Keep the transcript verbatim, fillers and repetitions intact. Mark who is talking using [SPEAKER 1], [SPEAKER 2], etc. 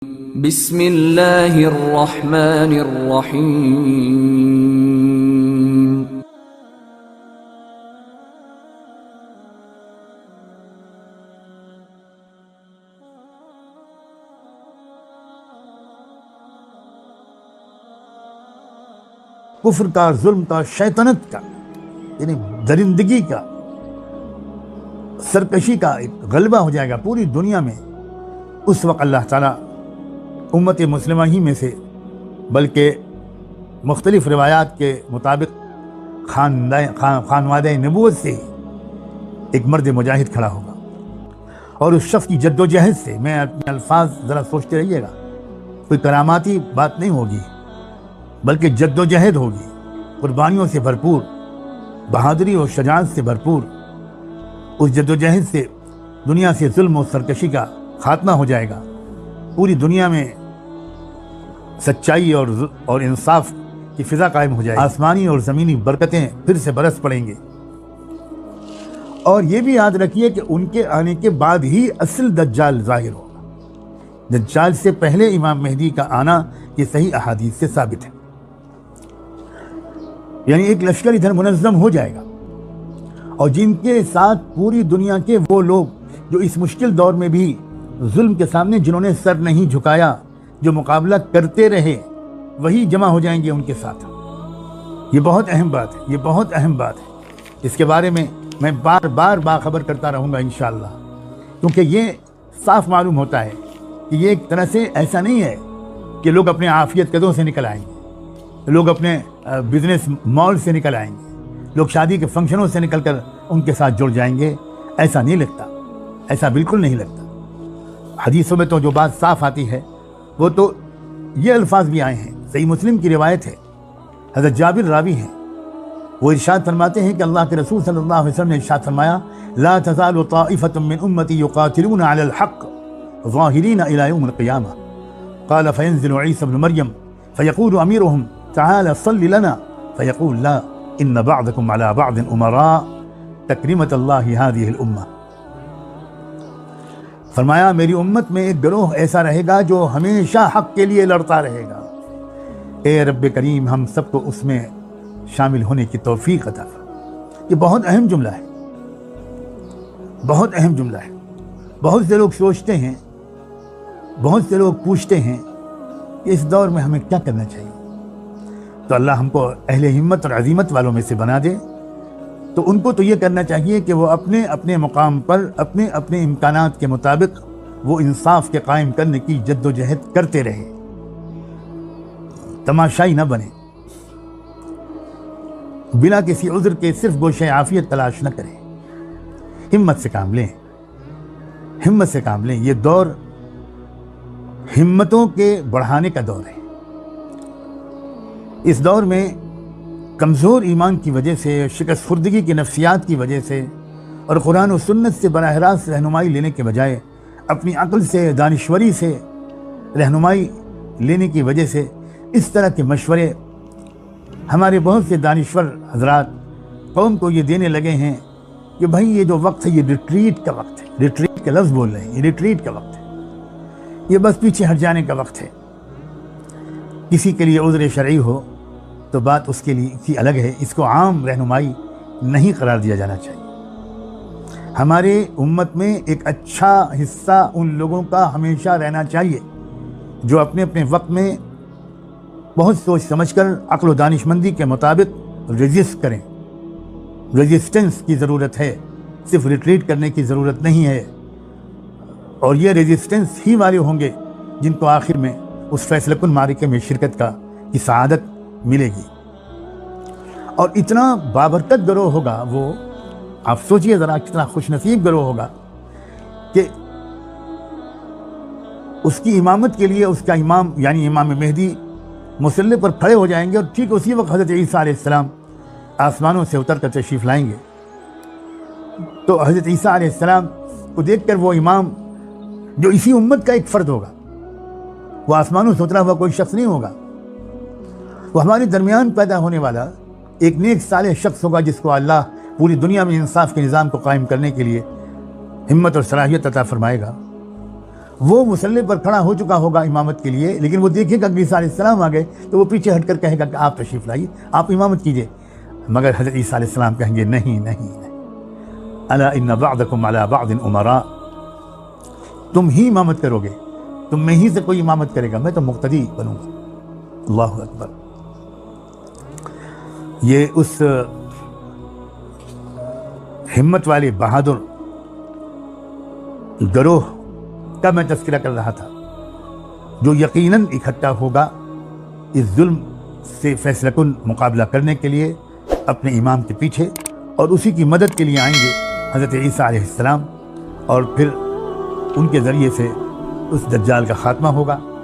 [SPEAKER 1] بسم اللہ الرحمن الرحیم
[SPEAKER 2] کفر کا، ظلم کا، شیطنت کا، یعنی درندگی کا، سرکشی کا ایک غلبہ ہو جائے گا پوری دنیا میں، اس وقت اللہ تعالیٰ امت مسلمہ ہی میں سے بلکہ مختلف روایات کے مطابق خانوادہ نبوت سے ہی ایک مرد مجاہد کھڑا ہوگا، اور اس شخص کی جد و جہد سے، میں اپنے الفاظ ذرا سوچتے رہیے گا، کوئی کراماتی بات نہیں ہوگی بلکہ جد و جہد ہوگی، قربانیوں سے بھرپور، بہادری اور شجاعت سے بھرپور۔ اس جد و جہد سے دنیا سے ظلم و سرکشی کا خاتمہ ہو جائے گا، پوری دنیا میں سچائی اور اور انصاف کی فضا قائم ہو جائے گی، آسمانی اور زمینی برکتیں پھر سے برس پڑیں گے۔ اور یہ بھی یاد رکھیے کہ ان کے آنے کے بعد ہی اصل دجال ظاہر ہوگا، دجال سے پہلے امام مہدی کا آنا یہ صحیح احادیث سے ثابت ہے۔ یعنی ایک لشکر ادھر منظم ہو جائے گا، اور جن کے ساتھ پوری دنیا کے وہ لوگ جو اس مشکل دور میں بھی ظلم کے سامنے جنہوں نے سر نہیں جھکایا، جو مقابلہ کرتے رہے، وہی جمع ہو جائیں گے ان کے ساتھ۔ یہ بہت اہم بات ہے، یہ بہت اہم بات ہے، اس کے بارے میں میں بار بار باخبر کرتا رہوں گا انشاءاللہ، کیونکہ یہ صاف معلوم ہوتا ہے کہ یہ ایک طرح سے ایسا نہیں ہے کہ لوگ اپنے عافیت قدوں سے نکل آئیں گے، لوگ اپنے بزنس مال سے نکل آئیں گے، لوگ شادی کے فنکشنوں سے نکل کر ان کے ساتھ جڑ جائیں گے، ایسا نہیں لگتا، ایسا بالکل نہیں لگتا۔ حدیثوں میں تو جو بات صاف آتی ہے وہ تو یہ الفاظ بھی آئے ہیں، صحیح مسلم کی روایت ہے، حضرت جابر راوی ہیں، وہ ارشاد فرماتے ہیں کہ اللہ کے رسول صلی اللہ علیہ وسلم نے ارشاد فرمایا لا تزال طائفة من امتی يقاتلون على الحق ظاہرین الى یوم القیامہ، قال فینزل عیسی ابن مریم فیقول امیرهم تعال صل لنا فیقول لا ان بعضکم على بعض امراء تکرمت اللہ هذه الامہ۔ فرمایا میری امت میں ایک گروہ ایسا رہے گا جو ہمیشہ حق کے لیے لڑتا رہے گا، اے رب کریم ہم سب کو اس میں شامل ہونے کی توفیق عطا فرما۔ یہ بہت اہم جملہ ہے، بہت اہم جملہ ہے۔ بہت سے لوگ سوچتے ہیں، بہت سے لوگ پوچھتے ہیں کہ اس دور میں ہمیں کیا کرنا چاہیے، تو اللہ ہم کو اہل ہمت اور عزیمت والوں میں سے بنا دے۔ تو ان کو تو یہ کرنا چاہیے کہ وہ اپنے اپنے مقام پر اپنے اپنے امکانات کے مطابق وہ انصاف کے قائم کرنے کی جد و جہد کرتے رہے، تماشائی نہ بنے، بلا کسی عذر کے صرف گوشہ عافیت تلاش نہ کریں، ہمت سے کام لیں، ہمت سے کام لیں۔ یہ دور ہمتوں کے بڑھانے کا دور ہے۔ اس دور میں کمزور ایمان کی وجہ سے، شکست خوردگی کی نفسیات کی وجہ سے، اور قرآن و سنت سے براہ راست رہنمائی لینے کے بجائے اپنی عقل سے، دانشوری سے رہنمائی لینے کی وجہ سے اس طرح کے مشورے ہمارے بہت سے دانشور حضرات قوم کو یہ دینے لگے ہیں کہ بھائی یہ جو وقت ہے یہ ریٹریٹ کا وقت ہے، ریٹریٹ کا لفظ بول رہے ہیں، یہ ریٹریٹ کا وقت ہے، یہ بس پیچھے ہٹ جانے کا وقت ہے۔ کسی کے لیے عذر شرعی ہو تو بات اس کے لیے کی الگ ہے، اس کو عام رہنمائی نہیں قرار دیا جانا چاہیے۔ ہمارے امت میں ایک اچھا حصہ ان لوگوں کا ہمیشہ رہنا چاہیے جو اپنے اپنے وقت میں بہت سوچ سمجھ کر عقل و دانشمندی کے مطابق ریزسٹ کریں۔ ریزسٹنس کی ضرورت ہے، صرف ریٹریٹ کرنے کی ضرورت نہیں ہے، اور یہ ریزسٹنس ہی والے ہوں گے جن کو آخر میں اس فیصلہ کن معرکے میں شرکت کا کی سعادت ملے گی۔ اور اتنا بابرکت گروہ ہوگا وہ، آپ سوچئے ذرا کتنا خوش نصیب گروہ ہوگا کہ اس کی امامت کے لیے اس کا امام یعنی امام مہدی مصلی پر کھڑے ہو جائیں گے، اور ٹھیک اسی وقت حضرت عیسیٰ علیہ السلام آسمانوں سے اتر کر تشریف لائیں گے۔ تو حضرت عیسیٰ علیہ السلام کو دیکھ کر وہ امام جو اسی امت کا ایک فرد ہوگا، وہ آسمانوں سے اترا ہوا کوئی شخص نہیں ہوگا، وہ ہمارے درمیان پیدا ہونے والا ایک نیک صالح شخص ہوگا جس کو اللہ پوری دنیا میں انصاف کے نظام کو قائم کرنے کے لیے ہمت اور صلاحیت عطا فرمائے گا۔ وہ مصلی پر کھڑا ہو چکا ہوگا امامت کے لیے، لیکن وہ دیکھے گا کہ عیسیٰ علیہ السلام آ گئے تو وہ پیچھے ہٹ کر کہے گا کہ آپ تشریف لائیے، آپ امامت کیجئے، مگر حضرت عیسیٰ علیہ السلام کہیں گے نہیں نہیں نہیں، الا ان بعضکم علی بعض امراء، تم ہی امامت کرو گے، تم میں ہی سے کوئی امامت کرے گا، میں تو مقتدی بنوں گا۔ اللہ اکبر۔ یہ اس ہمت والے بہادر گروہ کا میں تذکرہ کر رہا تھا جو یقیناً اکٹھا ہوگا اس ظلم سے فیصلہ کن مقابلہ کرنے کے لیے اپنے امام کے پیچھے، اور اسی کی مدد کے لیے آئیں گے حضرت عیسیٰ علیہ السلام، اور پھر ان کے ذریعے سے اس دجال کا خاتمہ ہوگا۔